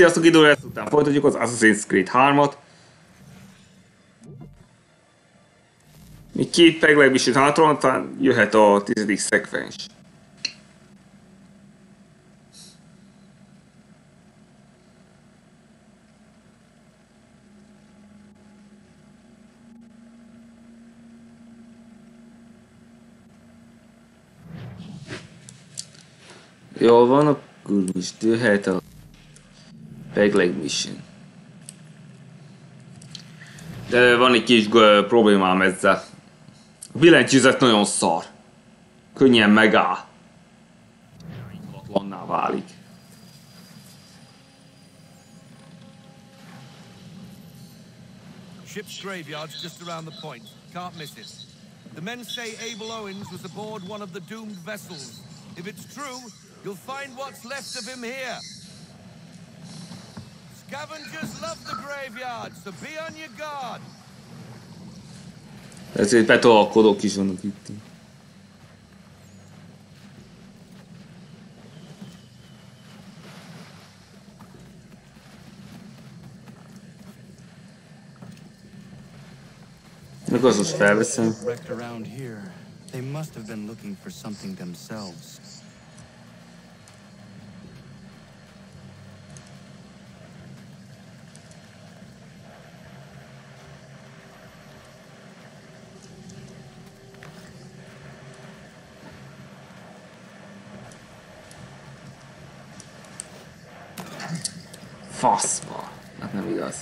Sziasztok, idő lesz, után folytatjuk az Assassin's Creed 3-at. Még két Pegleg Mission hátra, aztán jöhet a 10. szekvens. Jól van, akkor most jöhet a Pegleg Mission. De van egy kis problémám ezzel. A billentyűzet nagyon szar. Könnyen megáll. Ingatlanná válik. Ship's graveyard's just around the point. Can't miss it. The men say Abel Owens was aboard one of the doomed vessels. If it's true, you'll find what's left of him here. Scavengers love the graveyard, so be on your guard. Ezért betolkodók is vannak itt. Meg az most felveszem. They must have been looking for something themselves. Faszba. Hát nem igaz.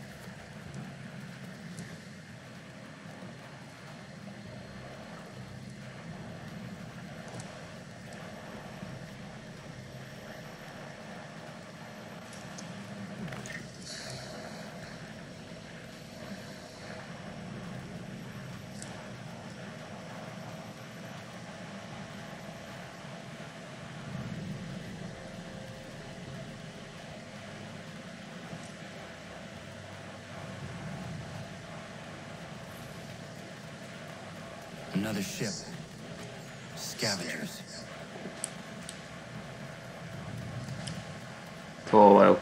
Another ship. Scavengers. Hol vagyok?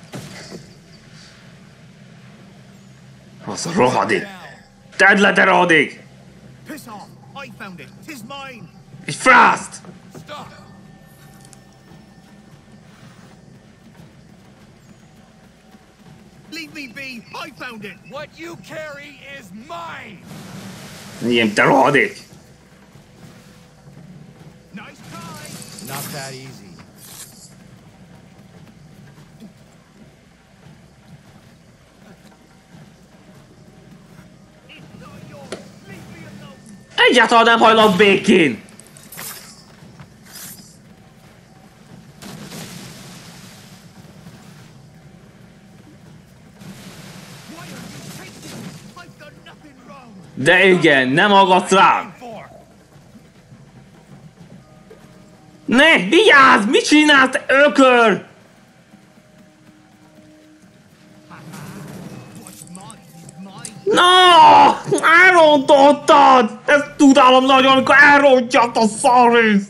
Az a rohadék! Tedd le, te rohadék! Piss off! I found it. 'Tis mine. Egy frászt! Stop. Leave me be. I found it. What you carry is mine. Ilyen, te rohadék! Nice try. Not that easy. It's not yours. Leave me alone. Egyáltalán nem hajlak békén! Why are you chasing me? I've done nothing wrong. De igen, nem hallgatsz rám! Ne, vigyázz! Mit csinálsz, te ökör? What's mine is mine. No! Elrontottad! Ezt tudálom nagyon, amikor elrontja a szarrészt!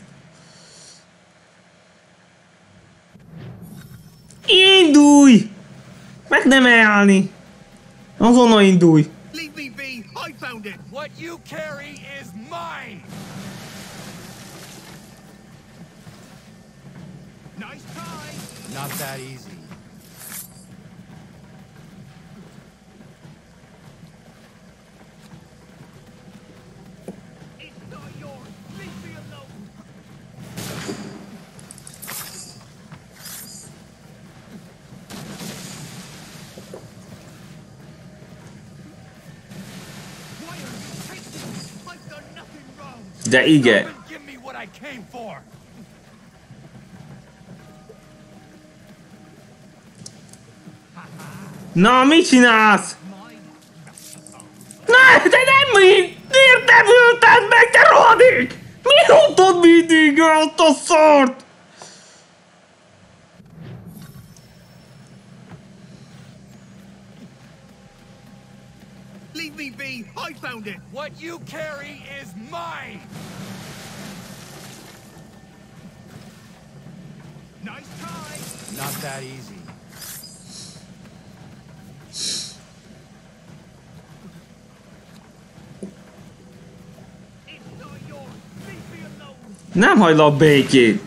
Indulj! Meg nem állni! Azonnal indulj! Leave me be. I found it. What you carry is mine. Nice try. Not that easy. It's not yours. Leave me alone. Why are you chasing me? I've done nothing wrong. De igen. Give me what I came for. Na, mit csinálsz? Ne, de nem így! Miért nem ülted meg, te rohadék? Mi rontod mindig azt a szart? Leave me be. I found it. What you carry is mine. Nice try. Not that easy. Nem hagylak békét!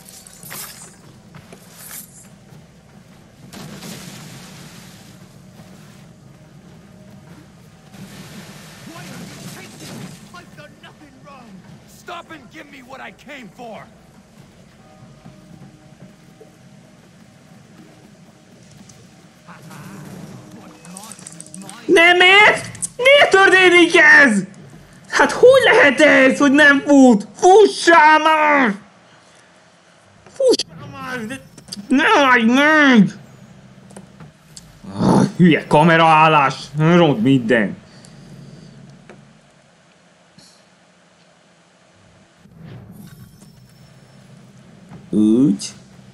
I've done nothing wrong. Stop and give me what I came for. Nem miért? Miért történik ez? Hát hogy lehet ez, hogy nem fut? Fussál már! Fussál már! Ne állj meg! Hülye kameraállás! Ront minden! Úgy.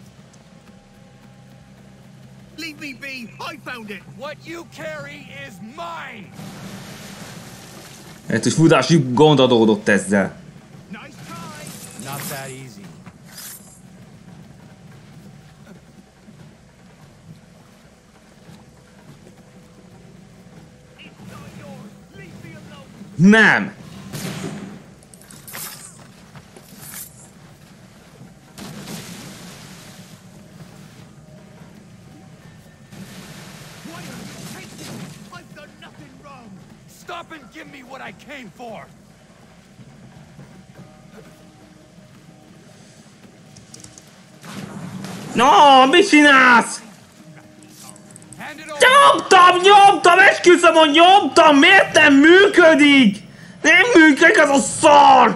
Leave me be. I found it. What you carry is mine. Hát, hogy futási gond adódott ezzel. Nice try. Not that easy. It's not yours. Leave me alone. Nem! Why are you taking it? I've done nothing wrong. Stop and give me what I came for. No, mit csinálsz? Hand it over. Nyomtam, esküszöm, hogy nyomtam, miért nem működik? Nem működik ez a szar!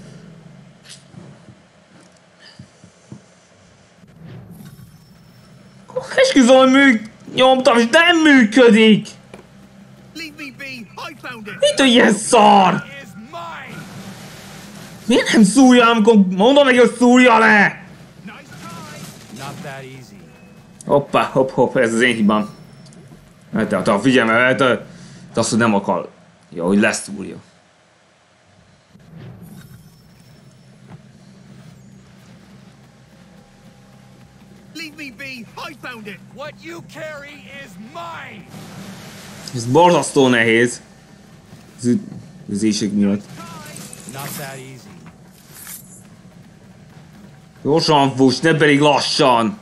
Esküszöm, hogy nyomtam, és nem működik! Leave me be. I found it. Mit ilyen szar? Is mine. Miért nem szúrja, amikor mondom neki, hogy szúrja le? Nice try. Not that easy. Hoppá, hopp, ez az én hibám. Hát, figyelj, te azt, hogy nem akar. Jó, hogy leszúrja. Leave me be. I found it. What you carry is mine. Ez borzasztó nehéz. Az ütközések miatt. Not that easy. Gyorsan fuss, ne pedig lassan!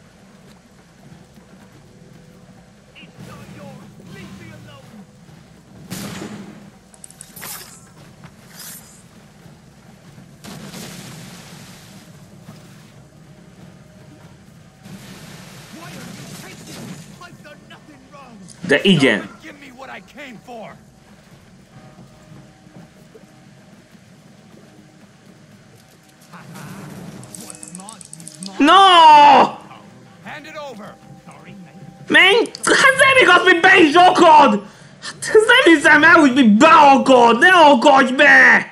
It's not yours. Leave me alone. Why are you taking it? I've done nothing wrong. De igen. Stop and give me what I came for. What's mine is mine. No! Hand it over. Sorry, mate. Menj! Hát nem igaz, hogy be is akad! Hát ez nem hiszem el, hogy mi beakad! Ne akadj be!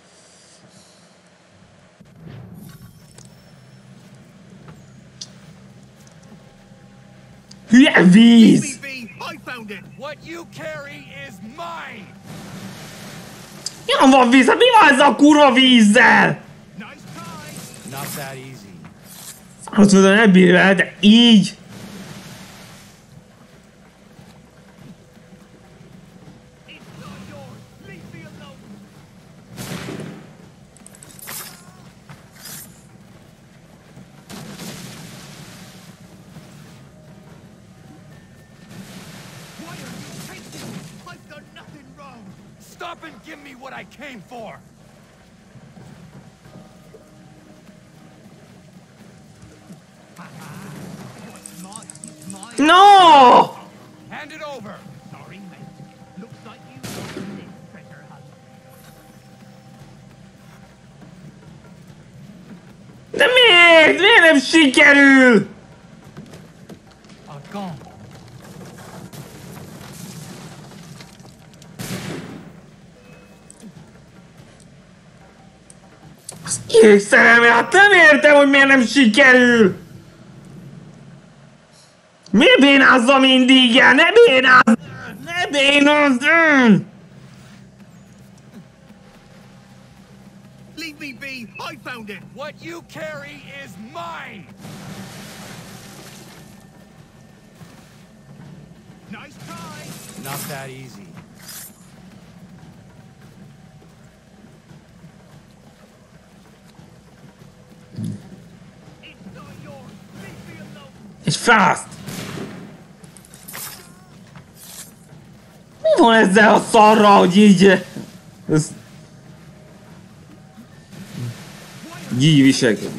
Hülye víz! Leave me be. I found it. What you carry is mine. Jön van víz, hát mi van ezzel a kurva vízzel? Nice try. Not that easy. Azt mondom, nem bírja el, de így! It's not yours. Leave me alone. Why are you taking it? I've done nothing wrong. Stop and give me what I came for. What's mine is mine. No! Hand it over. Sorry, mate. Looks like you lost this treasure hunt. De miért? Miért nem sikerül? A gong. Istenem, hát nem értem, hogy miért nem sikerül! Miért bénázza mindig el? Ne bénázz! Ne bénázz! Leave me be. I found it. What you carry is mine. Nice try. Not that easy. Egy fászt! Mi van ezzel a szarral, hogy így... Ez... Így viselkedik.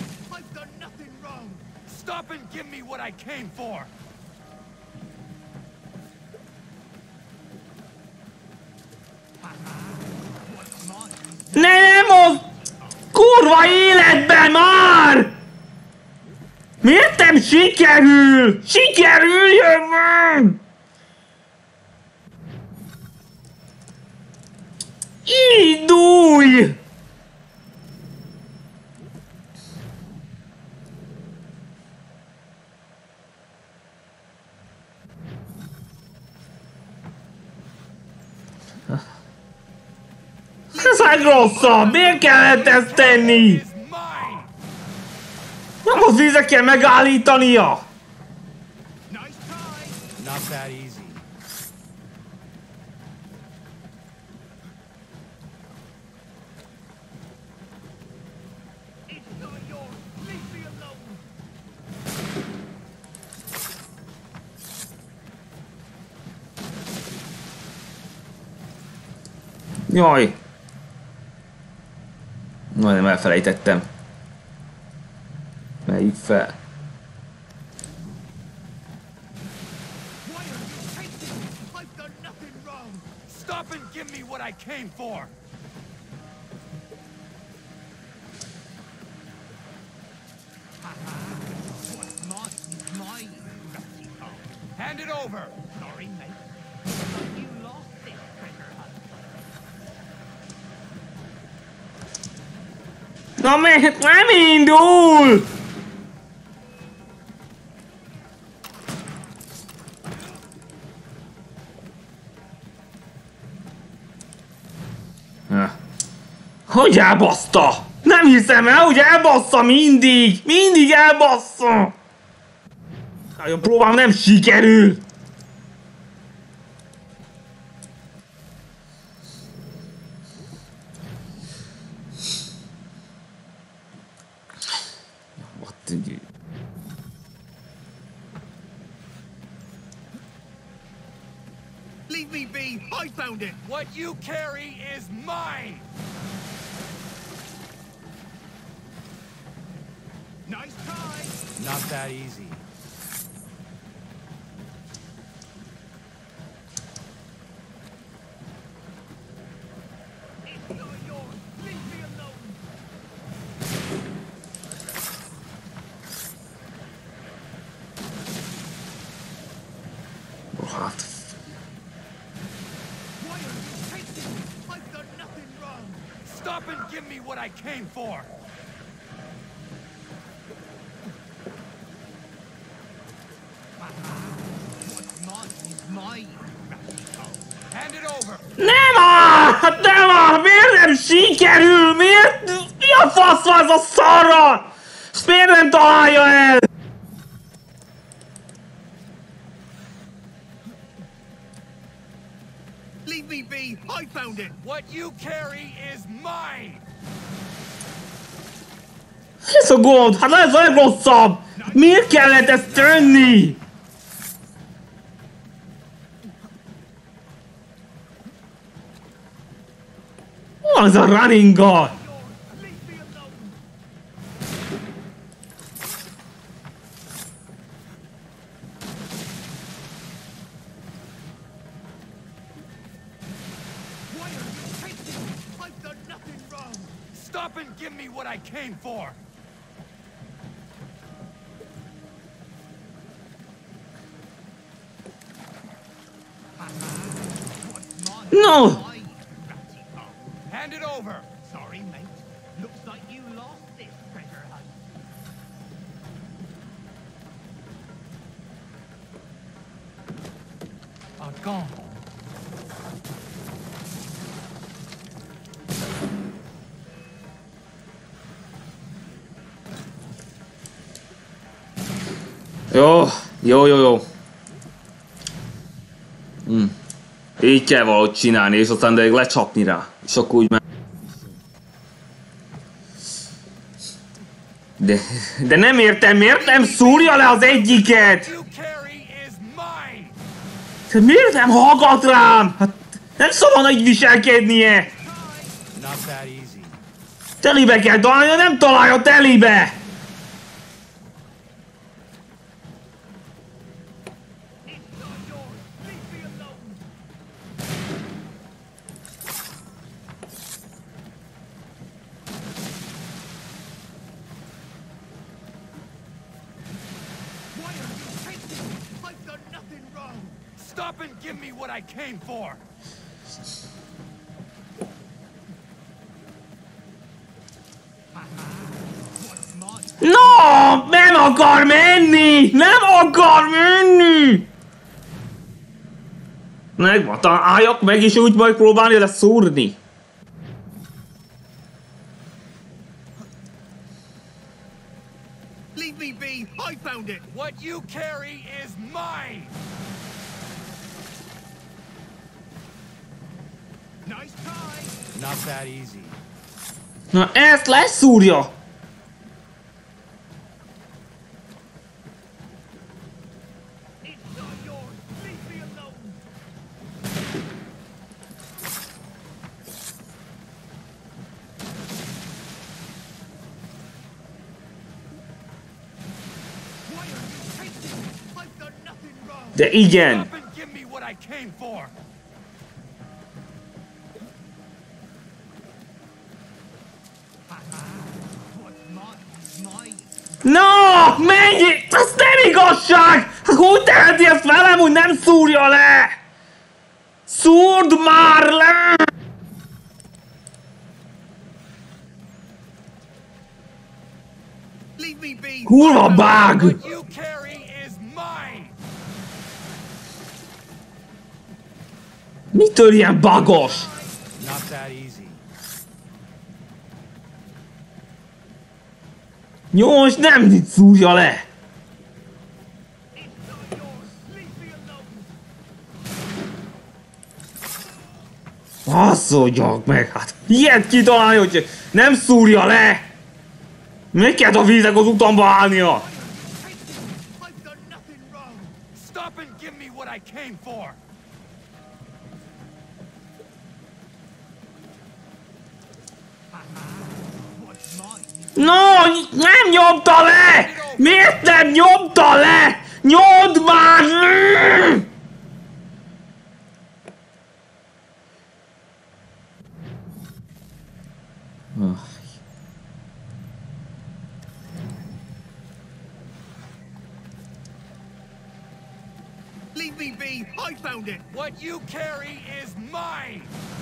Stop and give me what I came for. Nem az... Kurva életben már! Miért nem sikerül? Sikerüljön már! Indulj! Ez egy rosszabb! Miért kellett ezt tenni? Nem az vízre kell megállítania! Not that easy. Jaj! Majdnem elfelejtettem. Melyik fel? Stop and give me what I came for. Hand it over. Sorry, mate. You lost this treasure hunt. Na miért nem indul? Hogy elbassza? Nem hiszem el, hogy elbassza mindig! Mindig elbassza! Nagyon próbálom, nem sikerül! Leave me be! I found it! What you carry is mine! Nice try! Not that easy. It's not yours! Leave me alone! Hát... Why are you chasing me? I've done nothing wrong! Stop and give me what I came for! Hand it over! Nem áll! Hát nem áll! Miért nem sikerül? Miért? Mi a fasz van ez a szarra? Ezt miért nem találja el? Leave me be! I found it! What you carry is mine! Ez a gond! Hát ez a legrosszabb! Miért kellett ezt tenni? Az a running-gal! Stop and give me what I came for! No! Hand it over! Sorry, mate. Looks like you lost this treasure hunt. Gone. Jó. Így kell valahogy csinálni, és aztán de lecsapni rá. És akkor úgy már... De nem értem, miért nem szúrja le az egyiket? You carry is mine. Te miért nem hallgat rám? Hát nem szabad így viselkednie. Not that easy. Telibe kell találnia, nem találja telibe! Stop and give me what I came for. No! Nem akar menni! Nem akar menni! Megvan, álljak meg és úgy majd próbálni le szúrni. Leave me be. I found it. What you carry is mine. Nice try. Not that easy. Na ezt leszúrja! It's not yours. Leave me alone. Why are you chasing me? I've done nothing wrong. De igen! Stop and give me what I came for. No! Menj! Ez nem igazság! Hát hogy teheti ezt velem, hogy nem szúrja le? Szúrd már le! Leave me be. Kurva bág! What you carry is mine. Mitől ilyen bagos? Not that easy. Jó, most nem szúrja le! It's not yours. Leave me alone. Asszonyjak meg, hát ilyet kitalálni, hogy nem szúrja le! Miért kellett a víznek az utamba állnia? I've done nothing wrong. Stop and give me what I came for. No, nem nyomta le! Miért nem nyomta le? Nyomd már! Leave me be. I found it. What you carry is mine.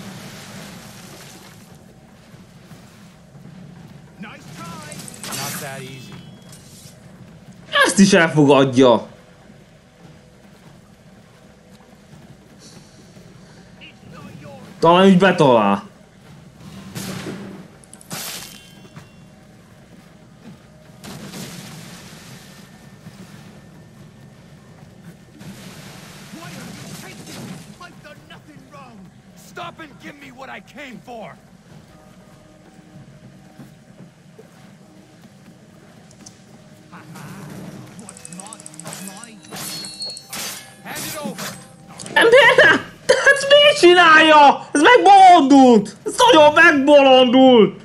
Nice try. Not that easy. Ezt is elfogadja. It's not yours. Talán úgy betalál. Why are you chasing me? I've done nothing wrong. Stop and give me what I came for. What's mine? Hand it over. Nem! Ezt miért csinálja? Ez megbolondult! Ez nagyon megbolondult!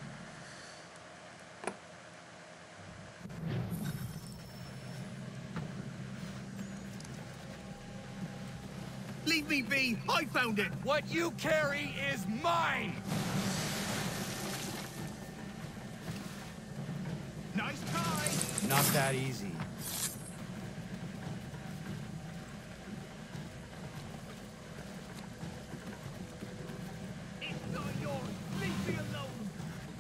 Leave me be. I found it. What you carry is mine. Nice try. Not that easy. It's not yours. Leave me alone.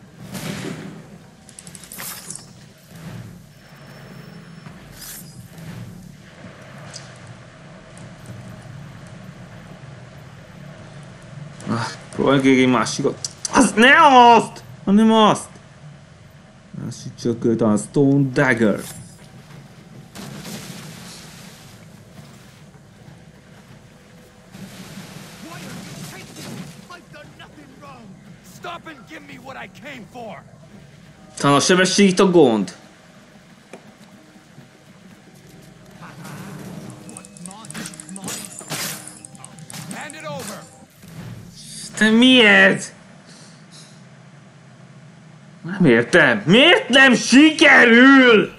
Próbálj egy másikat. Azt ne azt! Hanem azt! Másik csak a Stone Dagger. Why are you chasing me? I've done nothing wrong. Stop and give me what I came for. Talán a sebesség itt a gond. Te miért? Nem értem. Miért nem sikerül?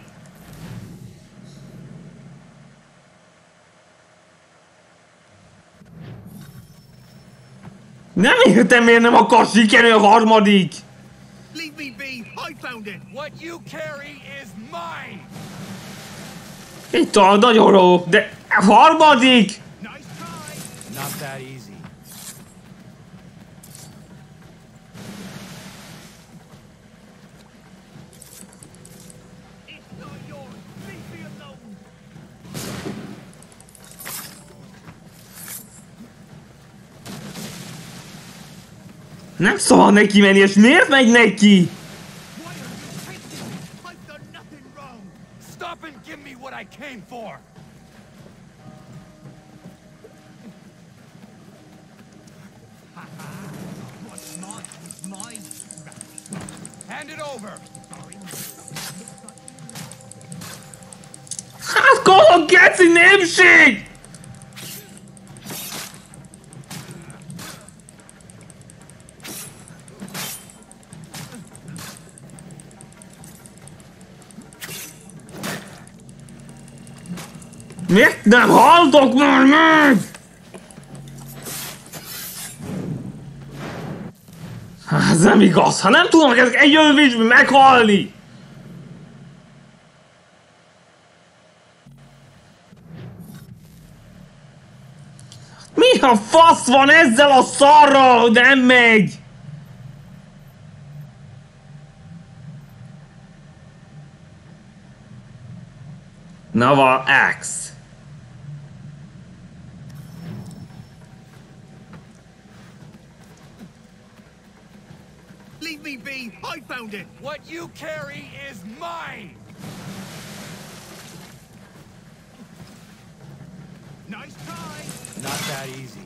Nem értem, miért nem akar sikerülni a harmadik. Leave me be. I found it. What you carry is mine. Itt a nagyon jó, de a harmadik. Nice try. Not that easy. It's not yours. Leave me alone. Nem szabad neki menni, és miért megy neki? Why are you chasing me? I've done nothing wrong. Stop and give me what I came for. What's mine is mine. Hand it over. Hát kolok geci népség! Miért nem haltok már meg? Ez nem igaz, ha nem tudnak ezek egy ölvésben meghalni! Mi a fasz van ezzel a szarral, hogy nem megy? Nova Axe. Leave me be. I found it. What you carry is mine. Nice try. Not that easy.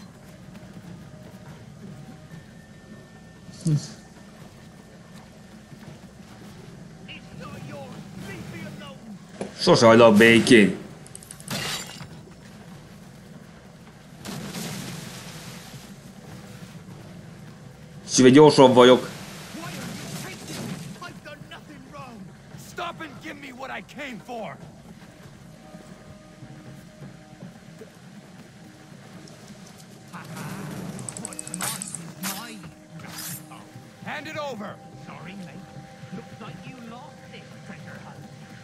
It's not yours. Leave me alone. Sose hagylak békén. Sive gyorsabb vagyok. Why are you chasing me? I've done nothing wrong. Stop and give me what I came for. What's mine is mine. Hand it over. Sorry, mate. Looks like you lost this treasure hunt.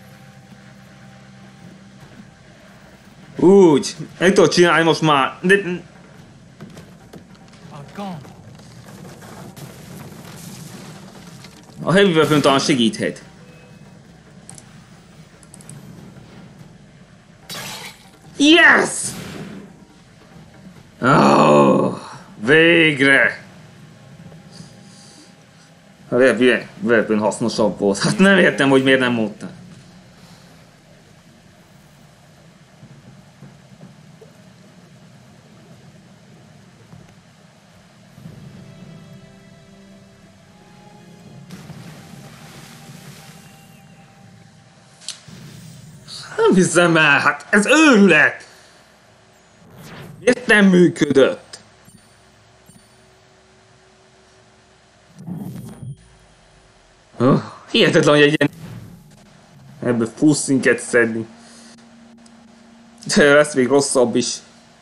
Úgy, meg tudod csinálni most már. De... A heavy weapon talán segíthet. Yes! Oh, végre! A heavy weapon hasznosabb volt. Hát nem értem, hogy miért nem mondta. Nem hiszem el, hát ez őrület! Miért nem működött? Hihetetlen, hogy egy ilyen... Ebből fusszinket szedni. De lesz még rosszabb is.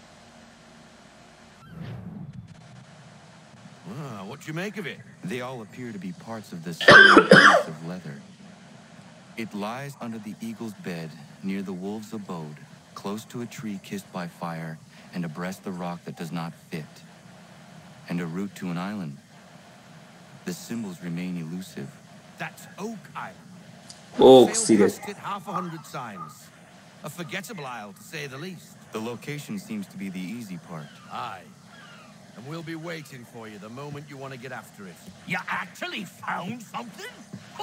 What you make of it? They all appear to be parts of the same piece of leather. It lies under the eagle's bed, near the wolf's abode, close to a tree kissed by fire, and abreast the rock that does not fit, and a route to an island. The symbols remain elusive. That's Oak Island. Oak Sailed City. past it half 100 times. A forgettable isle, to say the least. The location seems to be the easy part. Aye. And we'll be waiting for you the moment you want to get after it. You actually found something?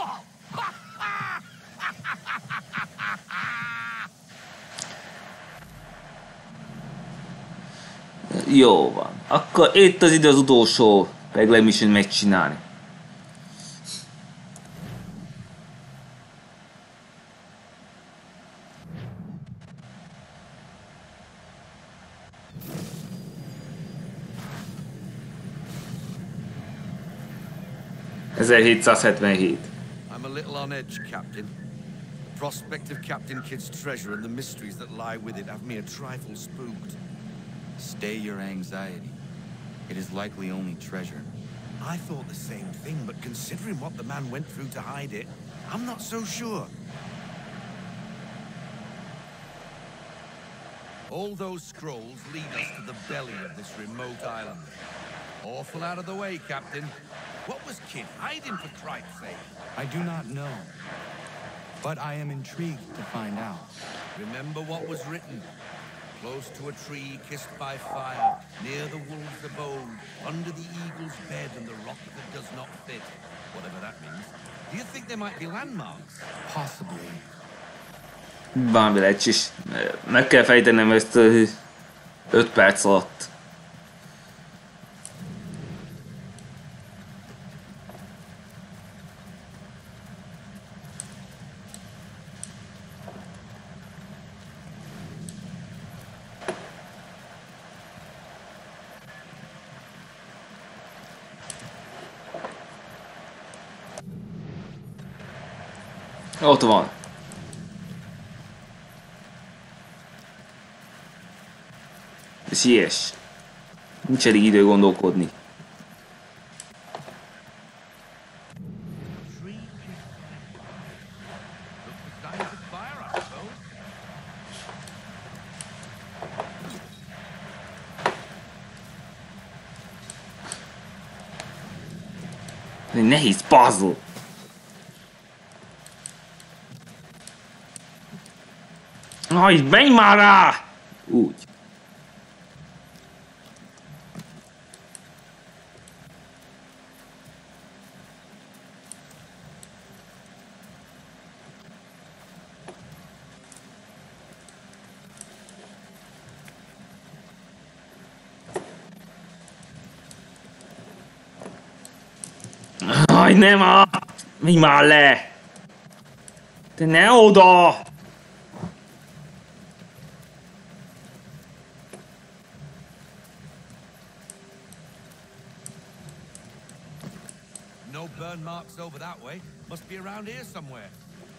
Jó van. Akkor itt az idő az utolsó Pegleg Mission megcsinálni. 1777. I'm a little on edge, Captain. The prospect of Captain Kidd's treasure and the mysteries that lie with it have me a trifle spooked. Stay your anxiety. It is likely only treasure. I thought the same thing, but considering what the man went through to hide it, I'm not so sure. All those scrolls lead us to the belly of this remote island. Awful out of the way, Captain. What was Kidd hiding, for Christ's sake? I do not know, but I am intrigued to find out. Remember what was written. Close to a tree kissed by fire, near the wolf's abode, under the eagle's bed and the rock that does not fit. Whatever that means. Do you think there might be landmarks? Possibly. Valami lehetséges. Meg kell fejtenem ezt 5 perc alatt. Ott van. Siess. Nincs elég idő gondolkodni. Ez egy nehéz puzzle. Aj, menj már rá! Úgy. Aj, nem á! Menj már le! Te ne oda! No burn marks over that way. Must be around here somewhere.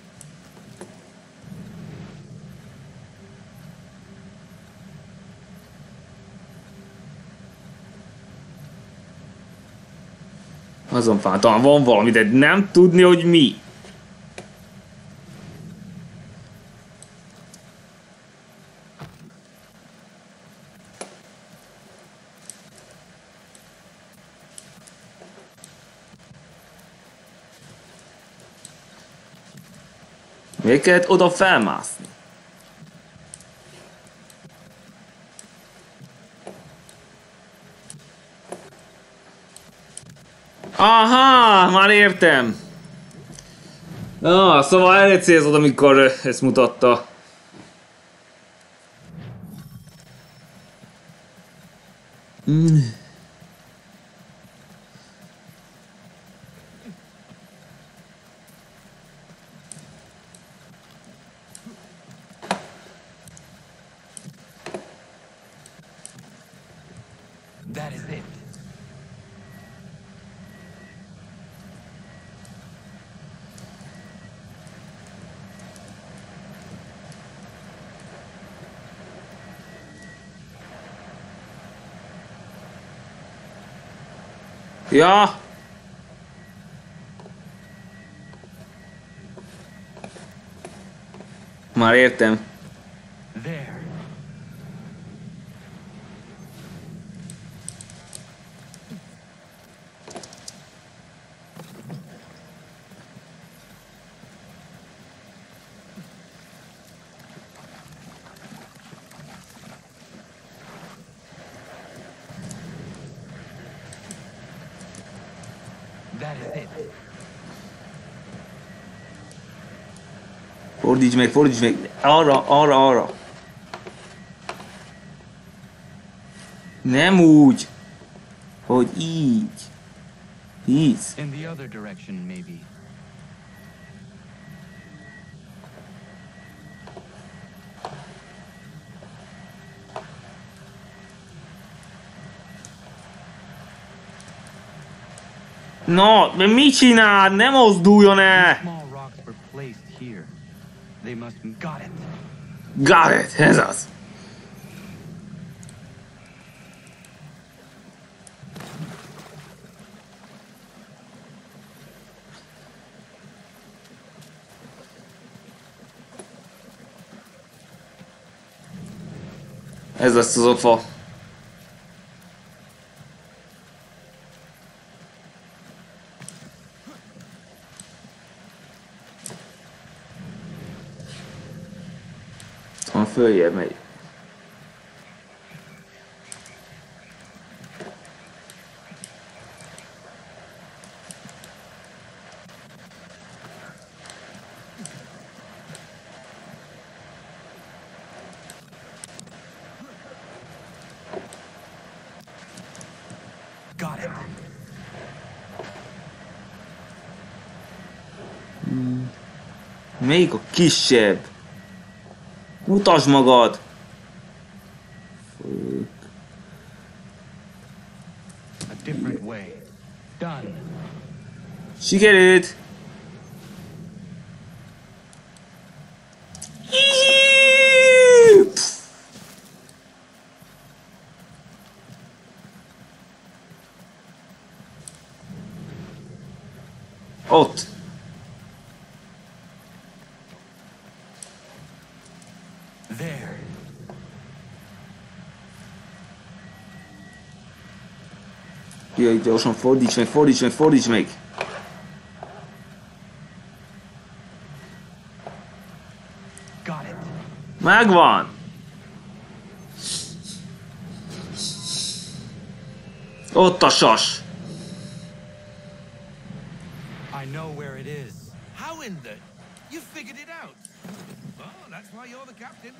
Azon talán van valami, de nem tudni, hogy mi. Miért kellett oda felmászni? Aha, már értem. Szóval erre célzod, amikor ezt mutatta. That is it. Ja. Már értem. There. That is it. Fordíts meg. Arra. Nem úgy. Hogy így. Így. In the other direction, maybe. No, de mit csinál? Nem mozduljon el! Small rocks were placed here. They must got it. Got it, ez az. Ez lesz az ofa. Van följebb megy. Got it. Melyik a kisebb? Mutasd magad! A different way. Done. Sikerült! Ott! There. Jaj, gyorsan fordíts meg, fordíts meg, fordíts meg! Got it. Megvan! Ott a sas! I know where it is. How in the... You figured it out. Well, that's why you're the captain.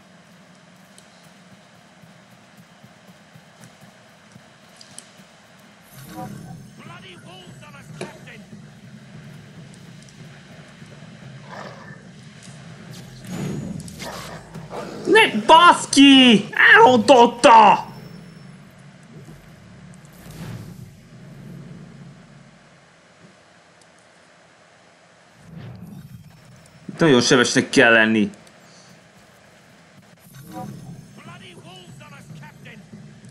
Bloody wolves on us, captain! Ne basz ki! Elrontotta! Nagyon sebesnek kell lenni. Bloody wolves on us, captain!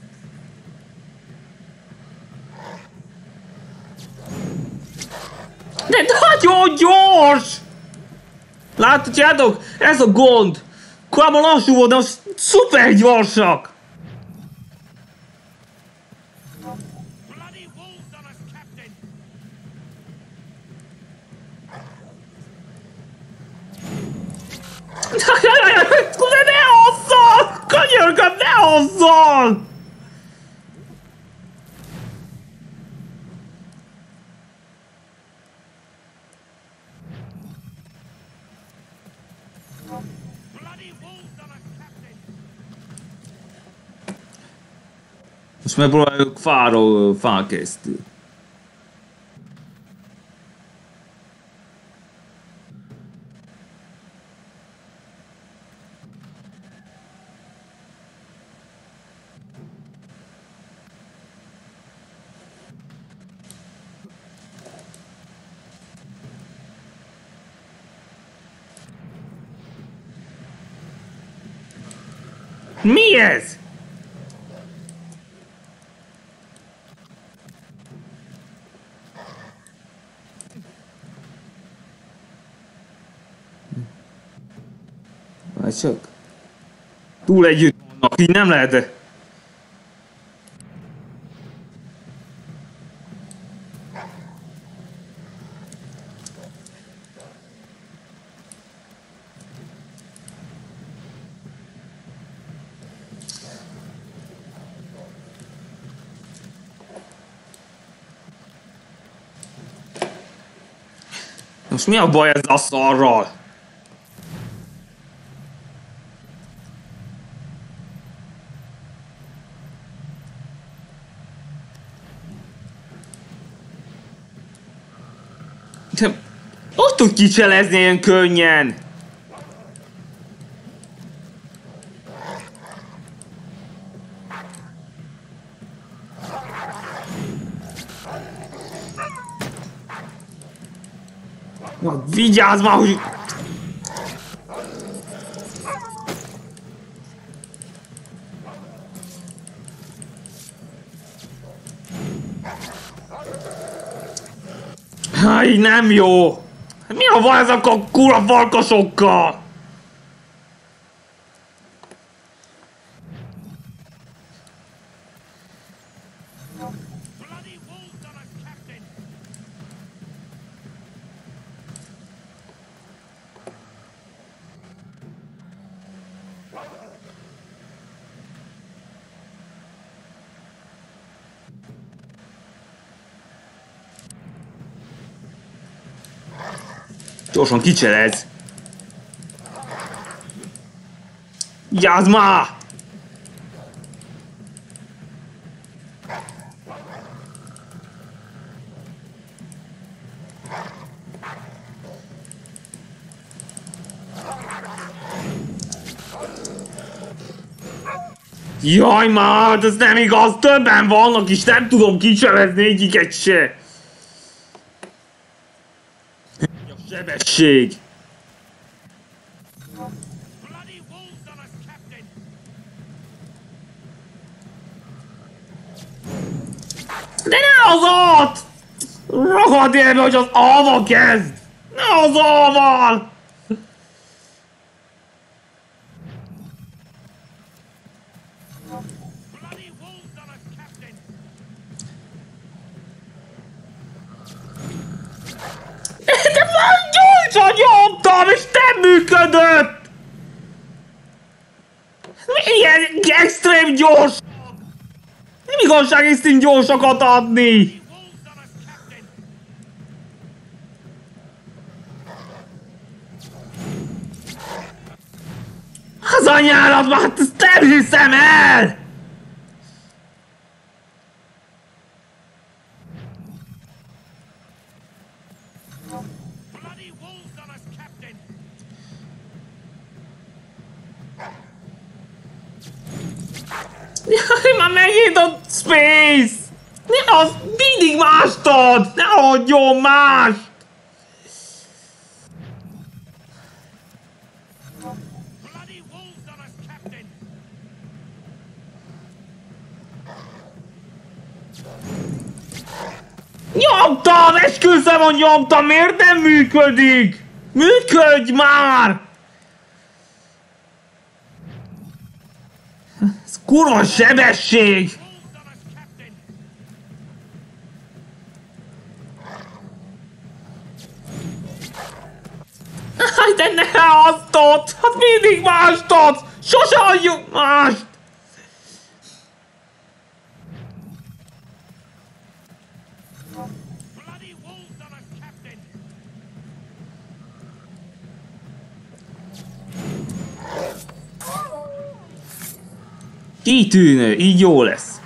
De nagyon gyors! Látjátok? Ez a gond! Korábban lassú volt, de most szuper gyorsak! Bloody wolves on us, captain! De ne hozzon! Könyörgöm, ne hozzon! Bloody wolves on us, captain! Most megpróbáljuk fáról fán keresztül. Mi ez? Várj csak. Túl együtt vannak, így nem lehet. Most mi a baj ezzel a szarral? De ott tud kicselezni ilyen könnyen! Na, vigyázz már, hogy... Ha, így nem jó! Mi a van ezek a kurva farkasokkal? Gyorsan kicserez! Vigyázz már! Jaj már, ez nem igaz, többen vannak és nem tudom kicserezni egyiket se! A sebesség! De ne az ott! Ragad élve, hogy az A-val kezd! Ne az A-val! De már gyorsan nyomtam, és nem működött! Milyen extrém gyors! Nem igazságésztén gyorsakat adni! Az anyárat, már ezt nem hiszem el! Jaj, már megint a Space! Ne, az mindig mást ad! Ne adjon mást! Nyomtam! Esküszöm, hogy nyomtam! Miért nem működik? Működj már! Ez kurva sebesség! De ne azt ott! Hát mindig mást adsz! Sose adjuk mást! Kitűnő, így jó lesz.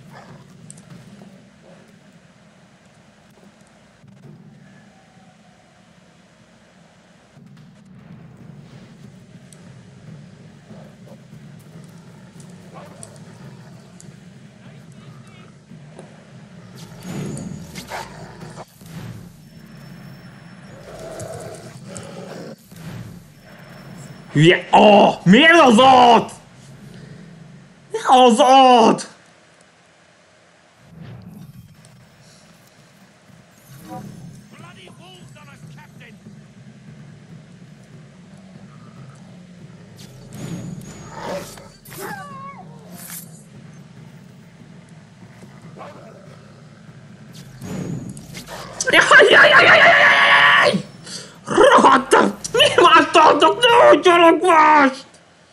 Hülye! Oh, miért az ott? Az ott! Jajjajjajjajjajjajjaj! Rohadtam! Mi más tartok? Ne adjanak mást!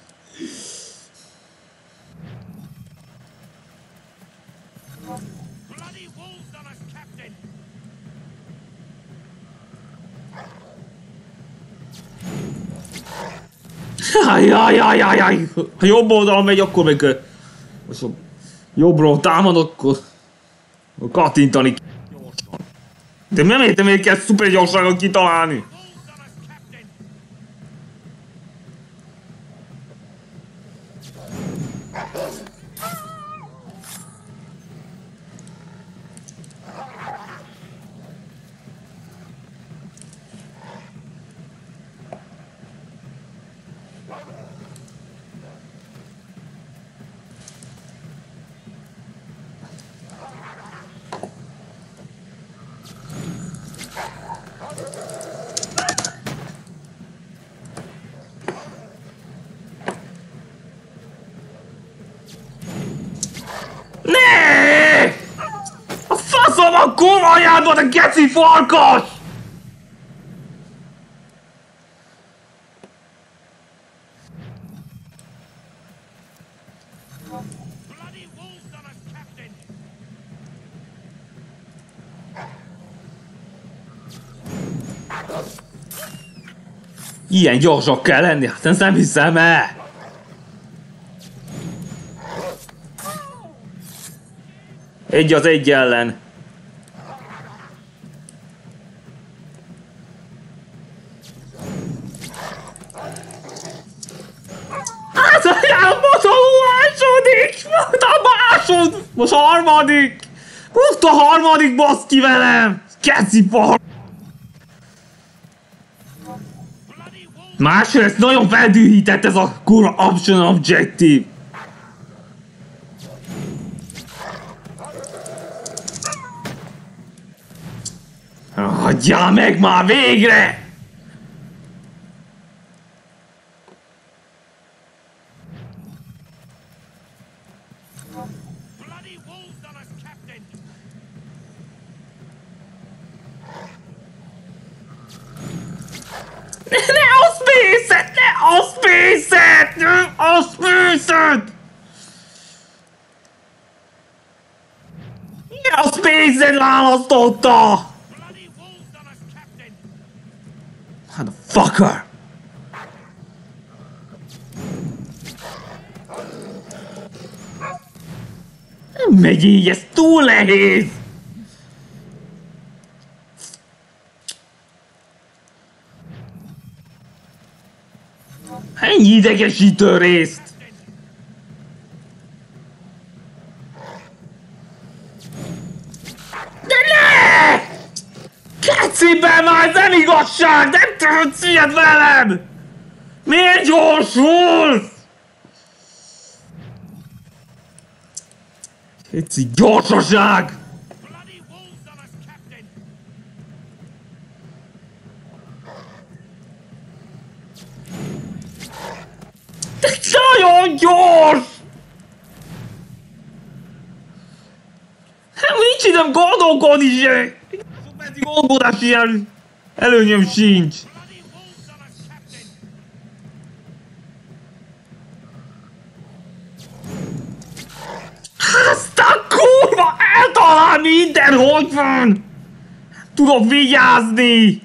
Jajjajjajjajjaj! Ha jobb oldalon megy, akkor meg... Most jobbról támadok, akkor... Kattintani gyorsan. De nem értem, hogy kell szuper gyorságot kitalálni. anyádba, te geci farkas! Bloody wolves on us, Captain! Ilyen gyorsak kell lenni, hát ezt nem hiszem el! Egy az egy ellen. Hát most a második! Most a harmadik! Most a harmadik, basz ki velem! Keci far! Másrészt nagyon feldühített ez a kurva option objective. Adjál meg már végre! Bloody wolves on us, Captain! Ne a space-et! Ne a space-et! Ne a space-et! Ne a space-et választotta! Bloody wolves on us, Captain! Motherfucker! Nem megy így, ez túl nehéz! Ennyi idegesítő részt! De ne! Kecibe már, ez nem igazság! Nem tudsz ilyet velem! Miért gyorsulsz? Keci gyorsaság! Bloody wolves on us, Captain! De nagyon gyors! Hát nincs időm gondolkodni se! Pedig gondolkodási ilyen előnyöm sincs! Bloody wolves on us, Captain! Azt a kurva eltalál minden, hogy van! Nem tudok vigyázni!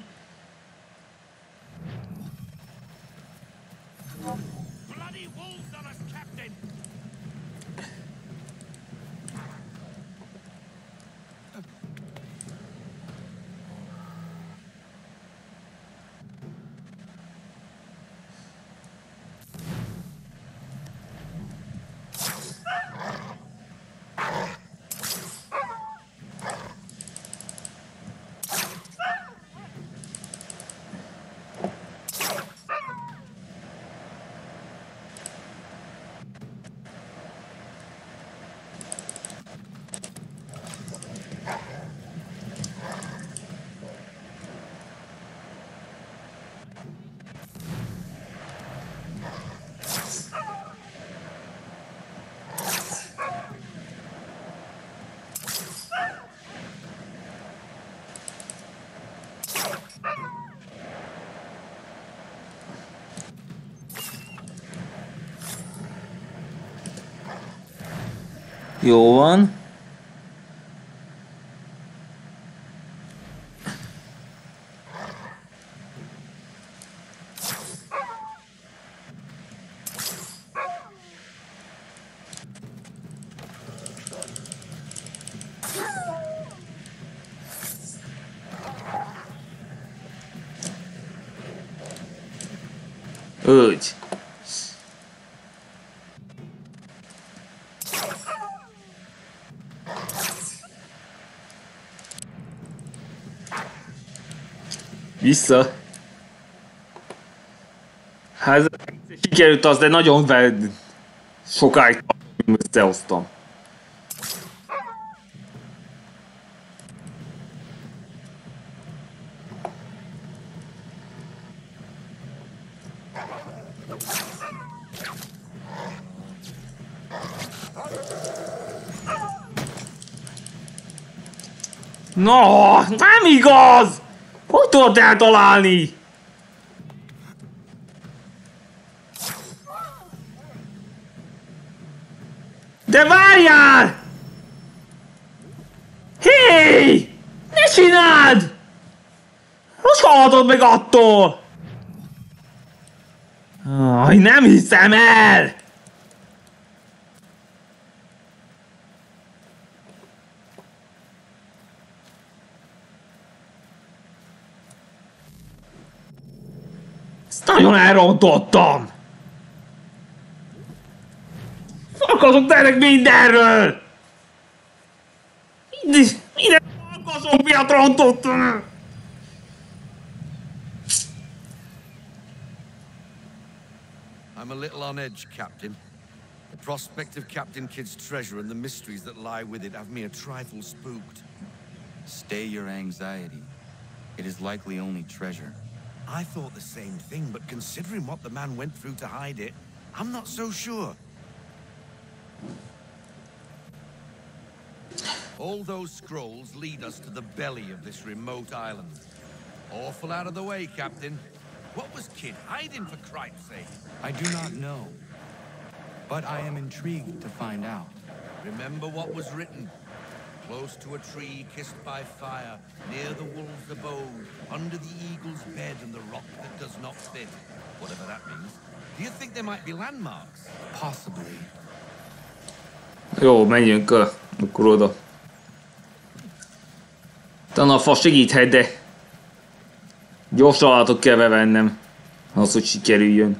Bloody wolves on us, Captain! Jó van. Úgy. Vissza. Hát ez sikerült az, de nagyon sokáig összehoztam. No, nem igaz! Hogy tudod eltalálni? De várjál! Hé! Ne csináld! Hogy halhatod meg attól? Aj, nem hiszem el! Ezt nagyon elrontottam! Fakazok tényleg mindenről! Minden fakazok miatt rontottam! I'm a little on edge, Captain. The prospect of Captain Kidd's treasure and the mysteries that lie with it have me a trifle spooked. Stay your anxiety. It is likely only treasure. I thought the same thing, but considering what the man went through to hide it, I'm not so sure. All those scrolls lead us to the belly of this remote island. Awful out of the way, Captain. What was Kidd hiding, for Christ's sake? I do not know, but I am intrigued to find out. Remember what was written. Close to a tree kissed by fire, near the wolf's abode, under the eagle's bed and the rock that does not fit. Whatever that means. Do you think there might be landmarks? Possibly. Jó, menjünk akkor oda. Talán a fa segíthet, de gyors talatot kell bevennem, az, hogy sikerüljön.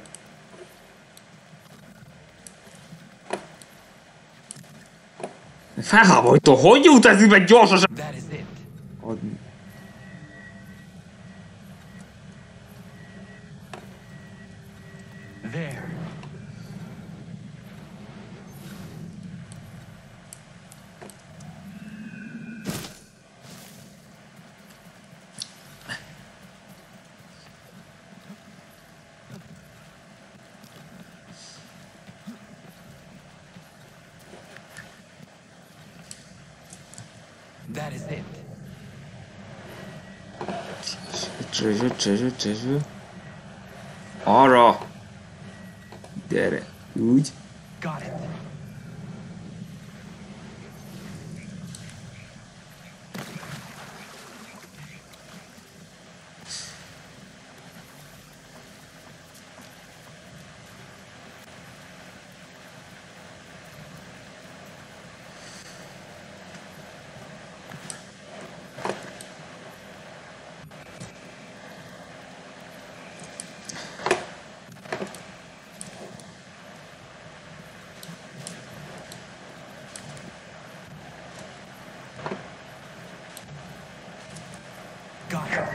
Felháborító, hogy jut ez meg gyorsan? There. That is it. Treasure. Arra! Gyere, úgy. Got it. Got it.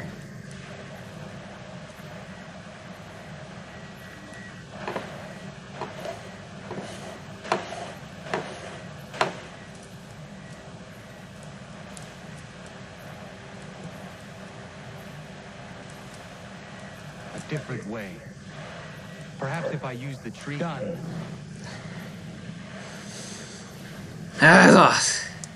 A different way. Perhaps if I use the tree. Done. Ez az.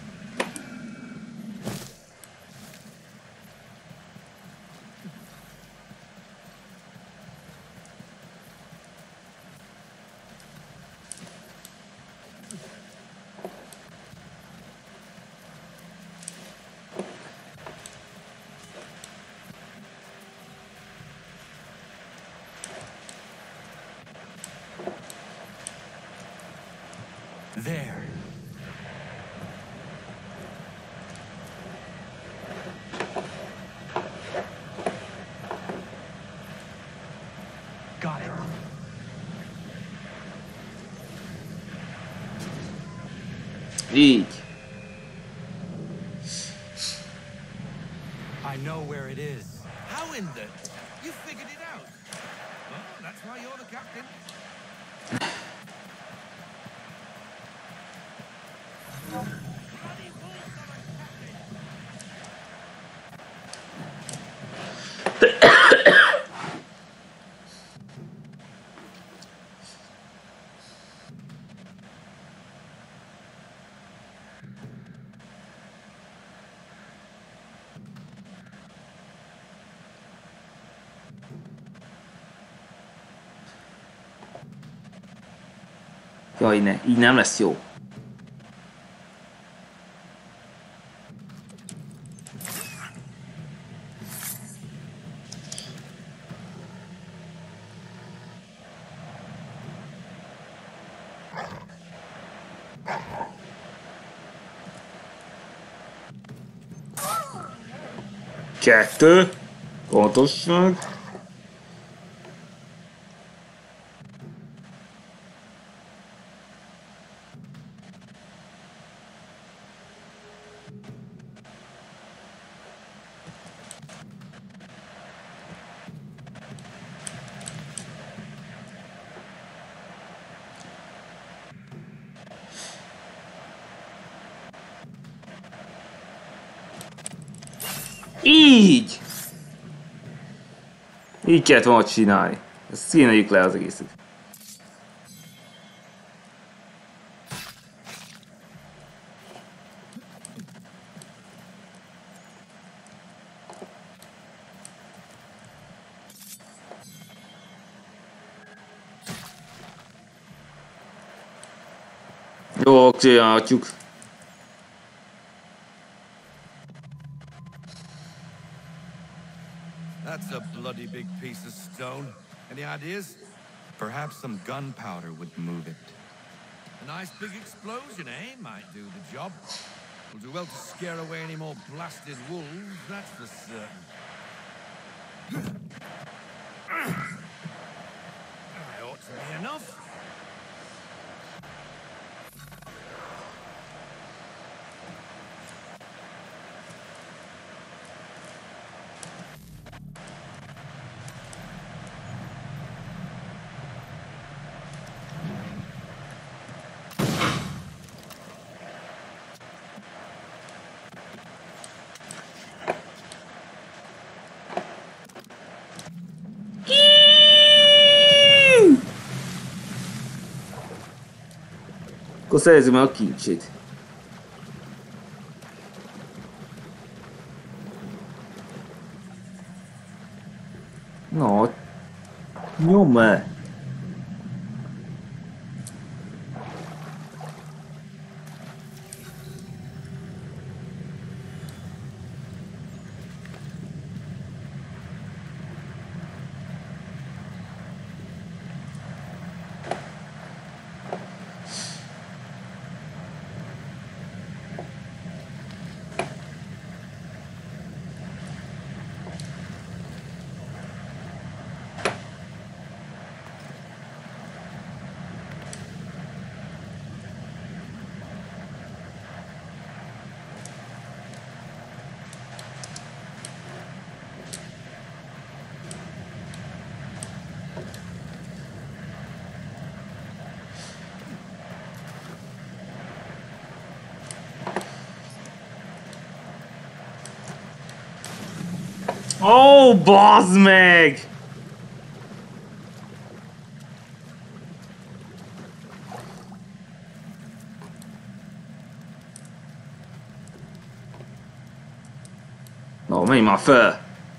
There. Got it. Így. I know where it is. How in the... You figured it out? Well, that's why you're the captain. Jaj, ne, így nem lesz jó. Kettő. Pontosság. Így! Így kellett volna csinálni. Ezt színeljük le az egészet. Jó, csinálhatjuk. That's a bloody big piece of stone. Any ideas? Perhaps some gunpowder would move it. A nice big explosion, eh? Might do the job. Will do well to scare away any more blasted wolves, that's for certain. That ought to be enough. Akkor szerezzük meg a kincsét. No, nyom el! Ó, bazd meg! No, menj már fel!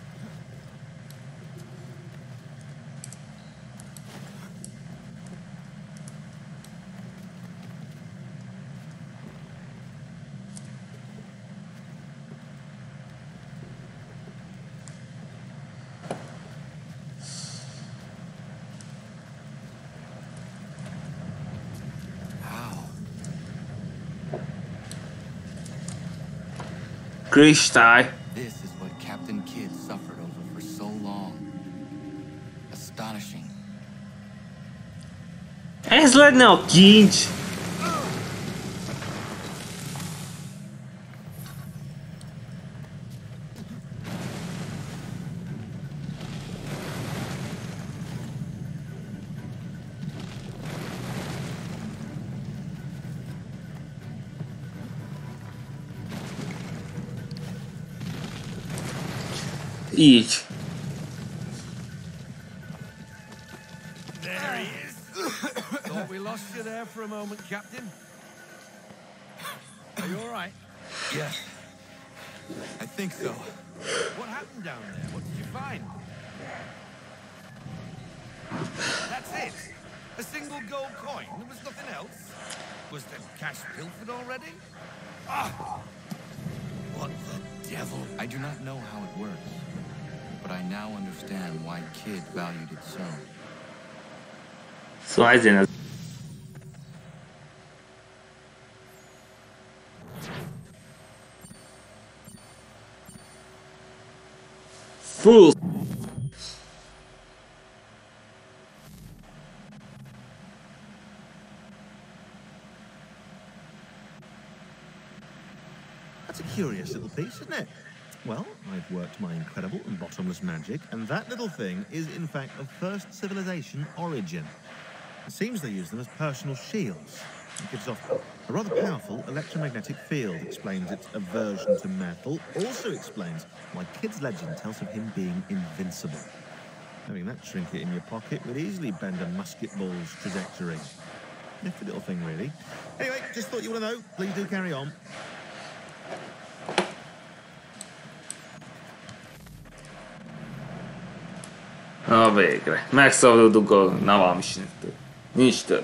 Kristály! This is what Captain Kidd suffered over for so long. Astonishing. Ez lenne a kincs! Így. There he is. Thought we lost you there for a moment, Captain. Are you all right? Yes. I think so. What happened down there? What did you find? That's it. A single gold coin? There was nothing else. Was the cash pilfered already? Ah! What the devil? I do not know how it works, but I now understand why Kid valued it so. Szóval ezért ez... Full. That's a curious little piece, isn't it? Well, I've worked my incredible and bottomless magic, and that little thing is in fact of first civilization origin. It seems they use them as personal shields. It gives off a rather powerful electromagnetic field, explains its aversion to metal, also explains why Kid's legend tells of him being invincible. Having that trinket in your pocket would easily bend a musket ball's trajectory. Nifty little thing, really. Anyway, just thought you want to know. Please do carry on. Na végre. Megszabadultunk a Naval Mission-től. Nincs több.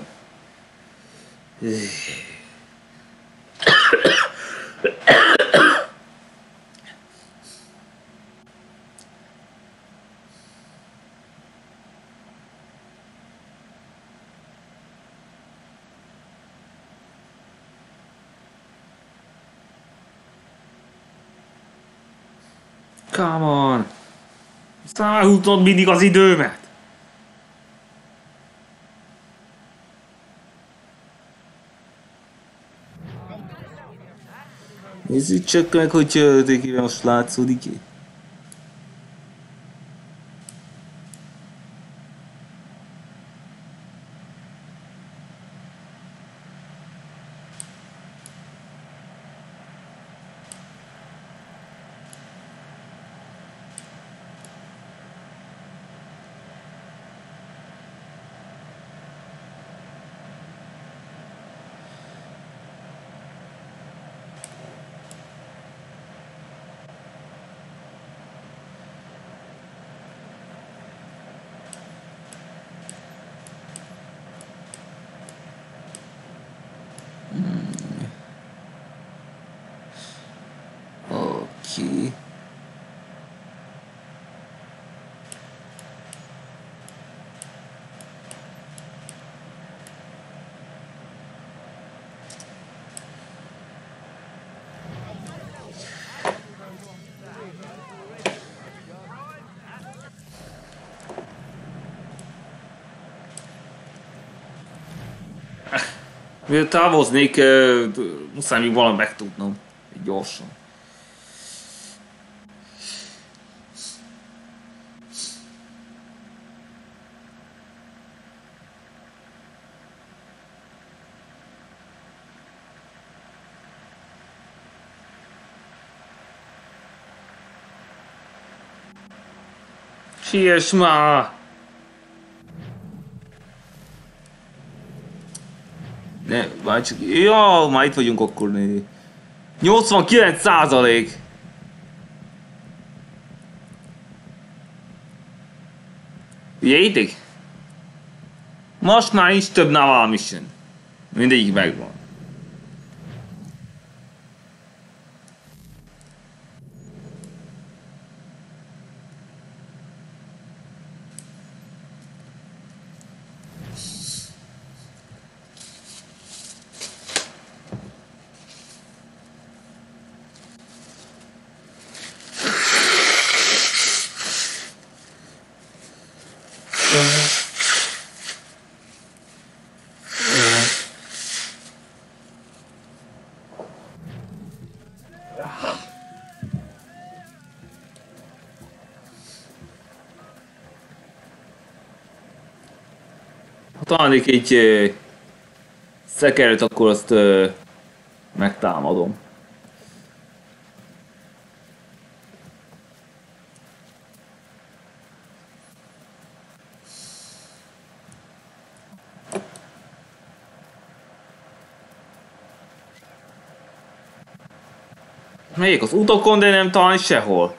Come on! Aztán elhúzod mindig az időmet! Nézzük csak meg, hogy tulajdonképpen most látszódik ki. Oké. Miért távoznék, muszáj még valamit megtudnom. Gyorsan. Siess már! Ne, már csak... Ja, már itt vagyunk akkor. 89%! Figyeljetek! Most már nincs több Naval Mission. Mindegyik megvan. Ha találnék egy szekeret, akkor azt megtámadom. Megyek az utakon, de nem találni sehol.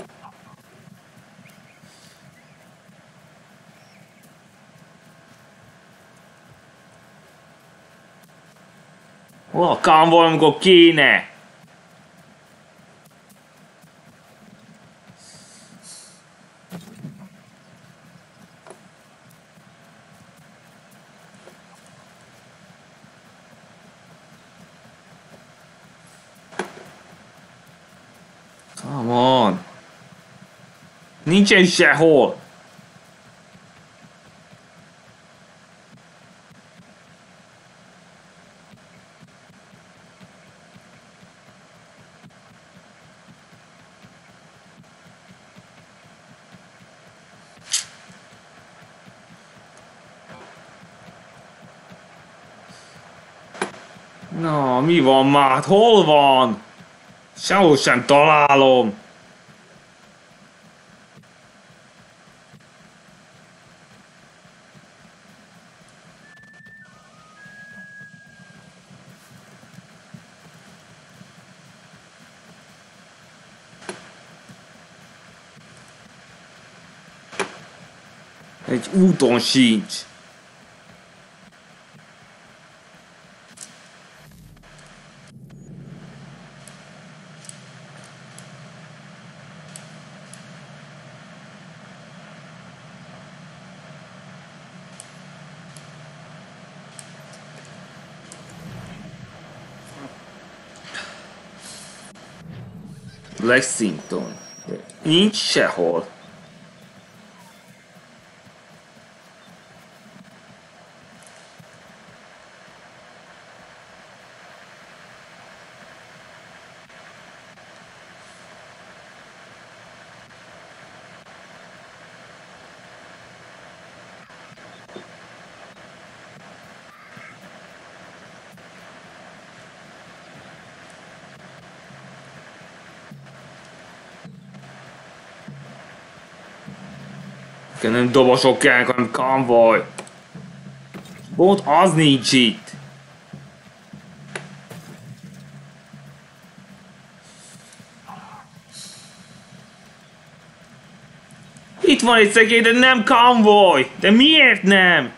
Hol a konvoj, amikor kéne? Come on. Nincsen sehol. Na, mi van már? Hol van? Sehol sem találom. Egy úton sincs. Lexington. Nincs sehol. Nem dobosok kell, hanem konvoj. Pont az nincs itt. Itt van egy szegély, de nem konvoj. De miért nem?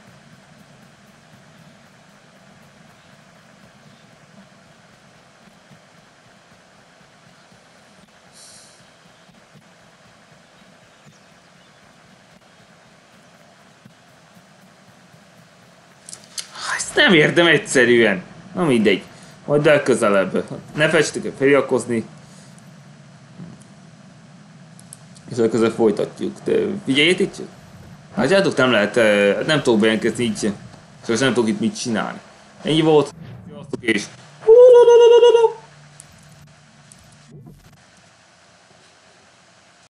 Nem értem egyszerűen. Na mindegy. Majd legközelebb. Ne festjük el feliratkozni. És legközelebb folytatjuk. De figyeljétek csak. Látjátok, nem lehet, nem tudok bejelentkezni így. És nem tudok itt mit csinálni. Ennyi volt. Sziasztok és...